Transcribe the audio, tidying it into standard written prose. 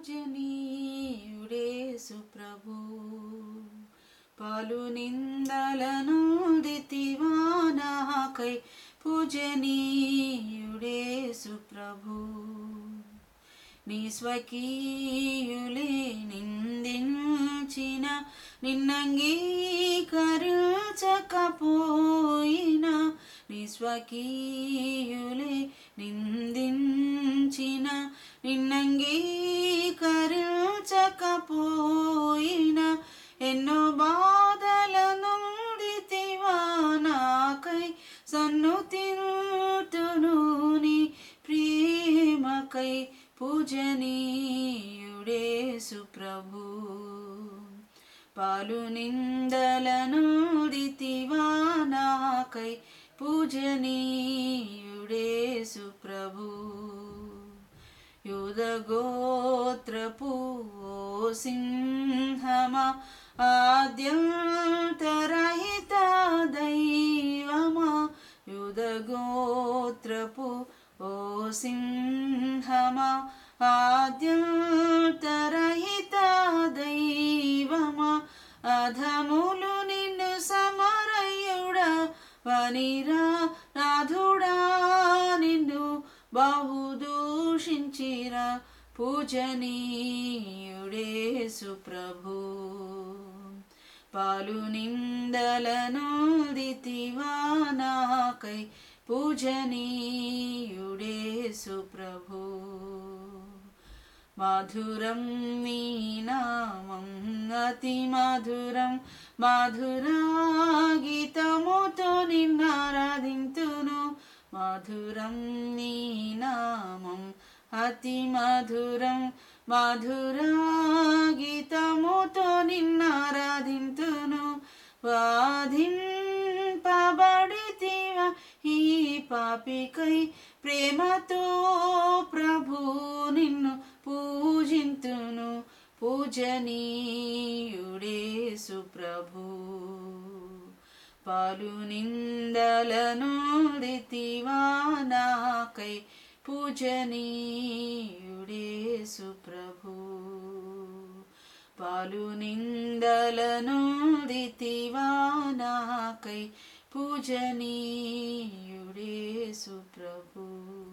పూజనీయుడేసు ప్రభు పలు నిందలను దితివా నాకై పూజనీయుడేసు ప్రభు నీ స్వకీయులే నిందించిన నిన్నంగీకరించకపోయినా నీ స్వకీయులే నిందించిన నిన్నంగీకరించకపోయినా ఎన్నో బాధల నుండితివా నాకై సన్నుతింతును నీ ప్రేమకై పూజనీయుడేసు ప్రభు పలు నిందలను దితివా నాకై పూజనీయుడేసు ప్రభు యూదగోత్రపు ఓ సింహమా ఆద్యంతరహిత దైవమా యూదగోత్రపు ఓ సింహమా ఆద్యంతరహిత దైవమా అధములు నిన్ను సమరయుడా వనిరా నాథుడా నిన్ను బహుదూషించిరా పూజనీయుడేసు ప్రభు పలు నిందలను దితివా నాకై పూజనీయుడేసు ప్రభు మధురం నీ నామం అతి మధురం మధురా గీతముతో నిన్నారాధింతును మధురం నీ నామం అతి మధురం మధురా గీతముతో నిన్నారాధింతును బాధింపబడితివా ఈ పాపికై ప్రేమతో ప్రభు నిన్ను పూజింతును పూజనీయుడేసు ప్రభు పలు నిందలను దితివా నాకై పూజనీయుడేసు ప్రభు పలు నిందలను దితివా నాకై పూజనీయుడేసు ప్రభు।